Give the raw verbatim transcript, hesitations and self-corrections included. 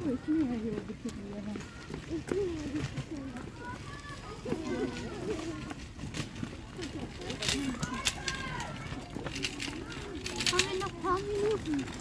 इसलिए है ये दिख लिया है हमें ना खाने नहीं